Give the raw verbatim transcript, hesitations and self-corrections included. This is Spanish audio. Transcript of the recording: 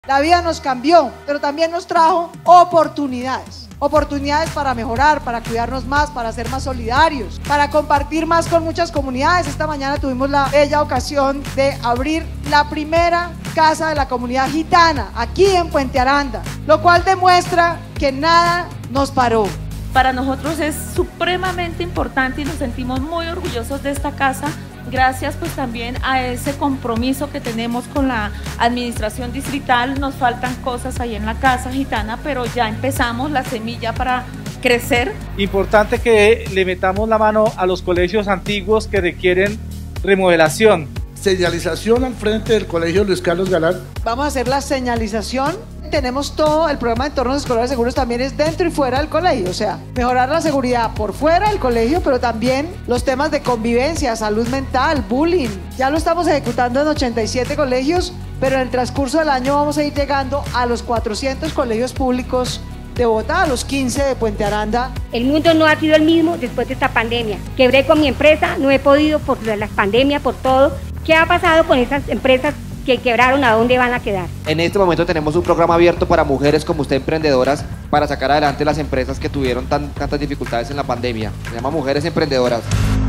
La vida nos cambió, pero también nos trajo oportunidades. Oportunidades para mejorar, para cuidarnos más, para ser más solidarios, para compartir más con muchas comunidades. Esta mañana tuvimos la bella ocasión de abrir la primera casa de la comunidad gitana aquí en Puente Aranda, lo cual demuestra que nada nos paró. Para nosotros es supremamente importante y nos sentimos muy orgullosos de esta casa, gracias pues también a ese compromiso que tenemos con la administración distrital. Nos faltan cosas ahí en la casa gitana, pero ya empezamos la semilla para crecer. Importante que le metamos la mano a los colegios antiguos que requieren remodelación. Señalización al frente del colegio Luis Carlos Galán. Vamos a hacer la señalización. Tenemos todo el programa de entornos escolares seguros, también es dentro y fuera del colegio, o sea, mejorar la seguridad por fuera del colegio, pero también los temas de convivencia, salud mental, bullying. Ya lo estamos ejecutando en ochenta y siete colegios, pero en el transcurso del año vamos a ir llegando a los cuatrocientos colegios públicos de Bogotá, a los quince de Puente Aranda. El mundo no ha sido el mismo después de esta pandemia. Quebré con mi empresa, no he podido por las pandemias, por todo. ¿Qué ha pasado con esas empresas que quebraron? ¿A dónde van a quedar? En este momento tenemos un programa abierto para mujeres como usted, emprendedoras, para sacar adelante las empresas que tuvieron tan, tantas dificultades en la pandemia. Se llama Mujeres Emprendedoras.